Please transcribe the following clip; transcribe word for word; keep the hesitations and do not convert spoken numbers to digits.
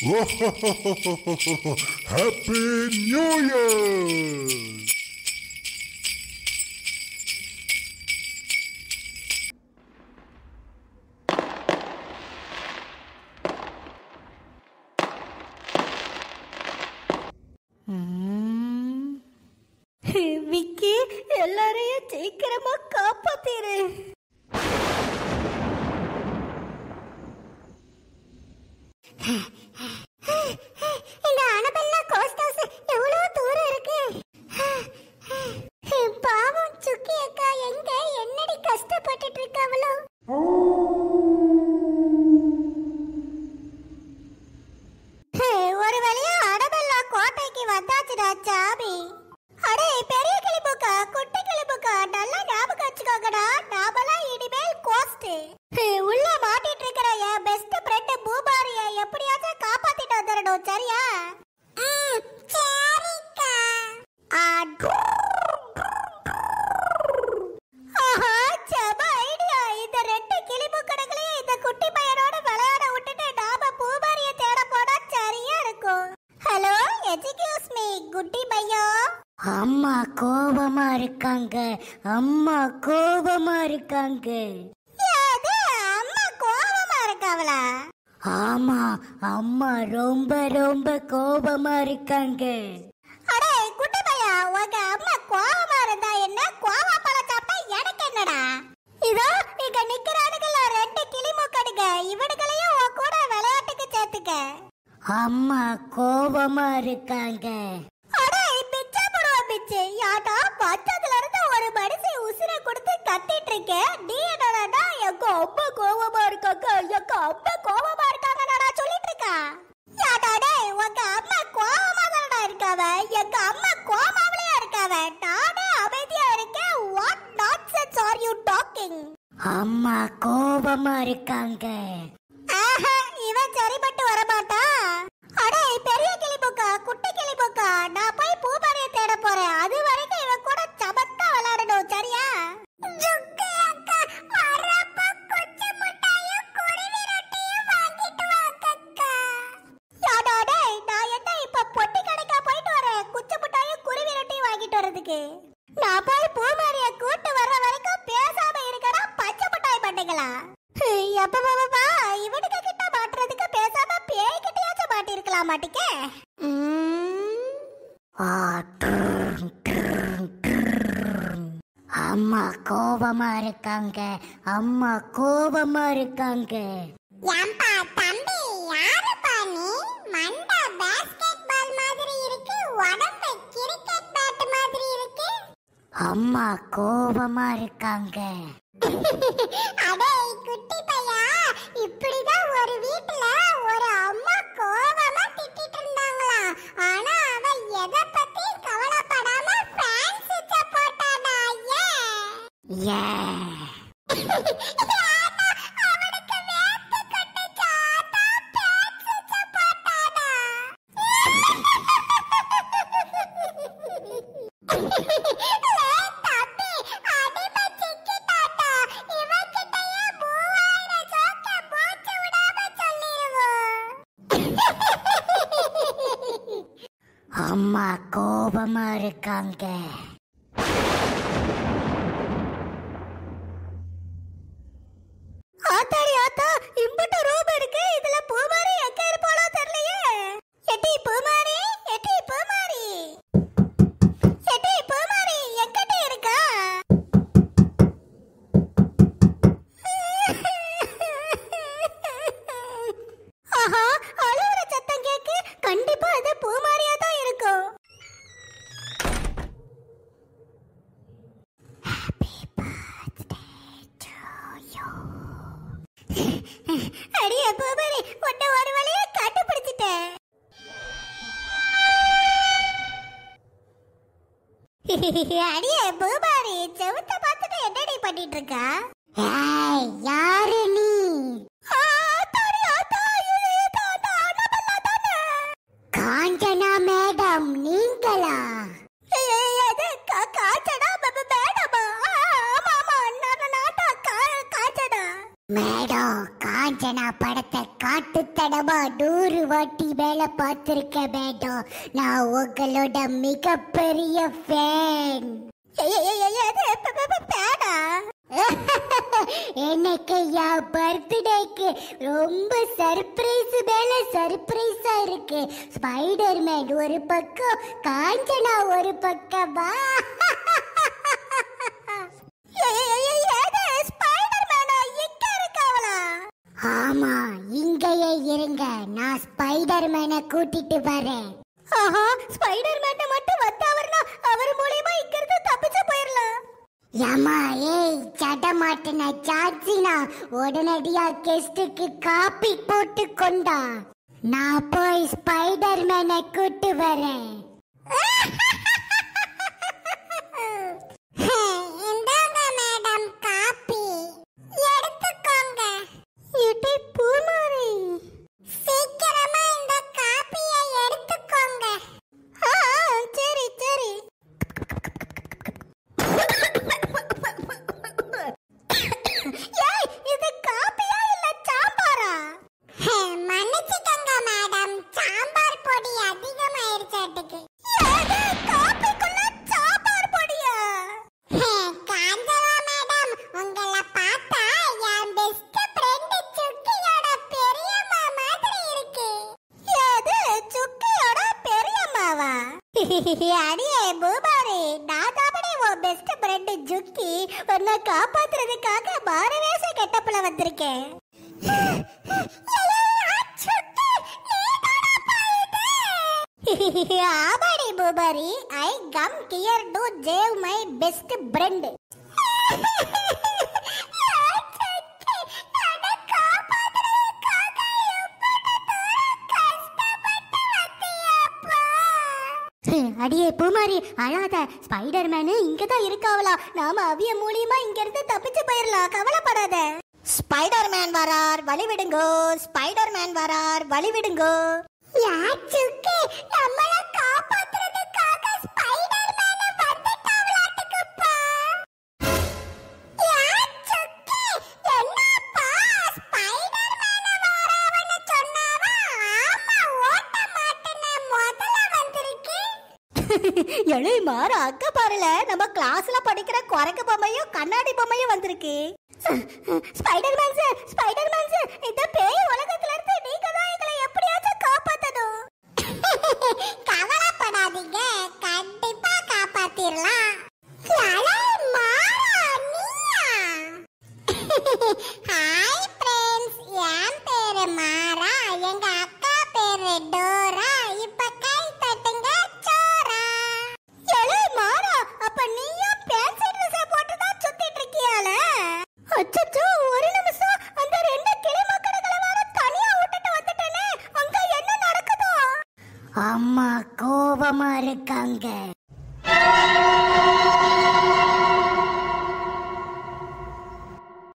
Happy New Year! Vicky, எல்லாரையும் சீக்கிரமா காப்பாத்திரு. இந்த அனபெல்லா கோஸ்ட் ஹவுஸ் எவ்வளவு தூரம் இருக்கு? பாவம் சுக்கி அக்கா எங்க என்னடி கஷ்டப்பட்டுட்டு இருக்காவளோ? ஒரு வழியா அனபெல்லா கோட்டைக்கு வந்தாச்சுடா சாமி. அடே பெரிய கிளிபுக்கா குட்டி கிளிபுக்கா நல்லா ஞாபகம் வச்சுக்கோங்கடா. நாமெல்லாம் இனிமேல் கோஸ்ட் உள்ள மாட்டிட்டு இருக்கிற என் பெஸ்ட் ஃப்ரெண்ட் பூபாரிய எப்படியாச்சும் காப்பாத்திட்டு வந்துடணும், சரியா? சரிக்கா. ஆஹா, செம ஐடியா. இந்த ரெண்டு கிளிபுக்கடைகளையும் இந்த குட்டி பையனோட விளையாட விட்டுட்டு நாம பூபாரிய தேட போனா சரியா இருக்கும். ஹலோ, எக்ஸ்கியூஸ் மீ குட்டி பையா. அம்மா கோபமா இருக்காங்க. அம்மா கோபமா இருக்காங்க. அம்மா கோபமா இருக்காவளா? ஆமா, அம்மா ரொம்ப ரொம்ப கோபமா இருக்காங்க. அடே குட்டி பையா, உங்க அம்மா கோபமா இருந்தா என்ன, கோவம் பழ சாப்பிட்டா எனக்கு என்னடா? இதோ இங்க நிக்கிறானுங்கள ரெண்டு கிளிமூக்கடுங்க, இவனுங்களையும் உன் கூட விளையாட்டுக்கு சேர்த்துக்க. அம்மா கோபமா இருக்காங்க. யாட்டா பச்சதுல இருந்து ஒரு மனுஷி உசுரை கொடுத்து கத்திட்டு இருக்க. நீ என்னடா எங்க அம்மா கோவமா இருக்காங்க, எங்க அம்மா கோவமா இருக்காங்க நான் சொல்லிட்டு இருக்கா? யாட்டா டேய், உங்க அம்மா கோவமா தானடா இருக்காவ, எங்க அம்மா கோமாவிலையா இருக்காவ. நானே அமைதியா இருக்கேன். What nonsense are you talking? அம்மா கோவமா இருக்காங்க. ஆஹா, இவன் சரிபட்டு வர மாட்டா. அடே பெரிய கிளிபுக்கா குட்டி கிளிபுக்கா, நான் போய் பூபாரிய தேட போறேன். அது வரைக்கும் இவன் கூட சமத்தா விளையாடணும், சரியா? ஜுக்கி அக்கா வரப்ப குச்சி முட்டாயும் குருவி ரொட்டியும் வாங்கிட்டு வாங்கக்கா. யாடா டேய், நான் என்ன இப்ப பொட்டி கடைக்கா போயிட்டு வரேன் குச்சி முட்டாயும் குருவி ரொட்டியும் வாங்கிட்டு வரதுக்கு? நான் போய் பூபாரிய கூட்டு வர்ற வரைக்கும் பேசாம இருக்கடா பச்சை முட்டாய் பண்ணீங்களா? எப்ப பாப்பா இவனுக்கு கிட்ட மாட்டுறதுக்கு பேசாம பேய் கிட்டயாச்சும் மாட்டி இருக்கலாம் மாட்டிக்க. அம்மா கோபமா இருக்காங்க. அம்மா கோபமா இருக்காங்க. ஏம்பா தம்பி, யாருப்பா நீ? மண்டை பாஸ்கெட் பால் மாதிரி இருக்கு, உடம்பு கிரிக்கெட் பேட் மாதிரி இருக்கு. அம்மா கோபமா இருக்காங்க. அடே குட்டி பையா, இப்படிதான் ஒரு வீட்டுல ஒரு அம்மா கோவமா திட்டிட்டு இருந்தாங்களா. ஆனா அவ எதை பத்தி கவலைப்படாம ஃபேன் சுவிட்ச போட்டாடா. ஏ அவனுக்கு வேத்து கட்டுச்சா, அதான் ஃபேன் சுவிட்ச போட்டாடா. அம்மா கோபமா இருக்காங்க. ஆத்தாடி ஆத்தா, இம்புட்டு ரூம் இருக்கு. இதுல பூமாரி எங்க இருப்பாளோ தெரியலையே. எட்டி பூமாரி, எட்டி பூமாரி, எட்டி பூமாரி எங்கடி இருக்கா? ஆஹா, அழுவுற சத்தம் கேக்கு. கண்டிப்பா அது பூமாரியா தான் இருக்கும். அடியே பூமாரி, உன்னை ஒரு வழியா கண்டுபிடிச்சிட்டேன். அடியே பூமாரி, செவுத்த பார்த்துட்டு என்னடி பண்ணிட்டு இருக்கா? ஏய், யாரு நீ? காஞ்சனா மேடம் நீங்களா? காஞ்சனா மேடமா? ஆமா ஆமா, நான் நாட்டா காஞ்சனா மேடம். காஞ்சனா படத்தை காட்டுத்தனமா நூறு வாட்டி மேல பார்த்திருக்க மேடம். நான் உங்களோட மிகப்பெரிய ஃபேன். எனக்கு என் பர்த்டேக்கு ரொம்ப சர்ப்ரைஸ் மேல சர்ப்ரைஸா இருக்கு. ஸ்பைடர்மேன் ஒரு பக்கம், காஞ்சனா ஒரு பக்கமா. ஆமா, இங்கேயே இருங்க, நான் ஸ்பைடர்மேனை கூட்டிட்டு வரேன். ஆஹா, ஸ்பைடர்மேனை மட்டும் வந்தாவர்னா அவர் மூலமா இங்க இருந்து தப்பிச்சு போயிரலாம். ஏமா, ஏய் சடமாட்டன சாட்சினா உடனடியா கெஸ்டுக்கு காப்பி போட்டு கொண்டா. நான் போய் ஸ்பைடர்மேனை கூட்டு வரேன். இந்தாங்க மேடம் காப்பி, எடுத்துக்கோங்க. இடி பூமாரி, சீக்கிரமா இந்த காப்பியை எடுத்துக்கோங்க. ஆ சரி சரி. ஏய், இது காப்பியா இல்ல சாம்பாரா? மன்னிச்சுக்கங்க மேடம், சாம்பார் பொடி அதிகமாயிருச்சாட்டுக்கு. ஏது காப்பிக்குள்ள சாம்பார் பொடியா? காஞ்சனா மேடம், உங்களை பார்த்தா என் பெஸ்ட் ஃப்ரெண்ட் சுக்கியோட பெரியம்மா மாதிரி இருக்கு. ஏது சுக்கியோட பெரியம்மாவா? அடியே பூமாரி, நான் தாபடி உன் பெஸ்ட் ஃப்ரெண்ட் சுக்கி. உன்னை காப்பாத்துறதுக்காக மாறுவேஷ கெட்டப்புல வந்திருக்கேன். ஆமாடி Poomari, I come here to save my best friend. அடியே பூமாரி, அழாத. ஸ்பைடர்மேனு இங்கதான் இருக்காவளா. நாம அவிய மூலியமா இங்க இருந்து தப்பிச்சு போயிரலாம், கவலைப்படாத. ஸ்பைடர்மேன் வரார், வழி விடுங்கோ. ஸ்பைடர்மேன் வரார், வழி விடுங்கோ. யாச்சுக்கு நம்மள காப்பாத்துறதுக்காக ஸ்பைடர்மேன் வந்துட்டாவளாட்டுக்குப்பா. யாச்சுக்கு என்னப்பா ஸ்பைடர்மேன் வராவன்னு சொன்னாவா? ஆமா, ஓட்ட மாட்டேன்னு முதல்ல வந்திருக்கு. எழை மாற அக்க பாருல, நம்ம கிளாஸ்ல படிக்கிற குரங்கு பொம்மையும் கண்ணாடி பொம்மையும் வந்திருக்கு. ஸ்பைடர்மேன் சார், ஸ்பைடர்மேன் சார், இந்த பேய் உலகத்துல இருந்து நீங்க தான் எங்களை எப்படியாச்சும் காப்பாத்தணும். கவலைப்படாதீங்க, கண்டிப்பா காப்பாத்திரலாம். ஹாய் ஃப்ரெண்ட்ஸ், என் பேரு மாரா, எங்க அக்கா பேரு டோரா. இப்ப கை தட்டுங்க சோரா. எலே மாரா, அப்ப நீயும் பேன்சி ட்ரெஸ் போட்டு தான் சுத்திட்டு இருக்கியால? அச்சச்சோ, ஒரு நிமிஷம், அந்த ரெண்டு கிளிமக்கடகளை வர தனியா விட்டுட்டு வந்துட்டேனே, அங்க என்ன நடக்குதோ? அம்மா கோபமா இருக்காங்க.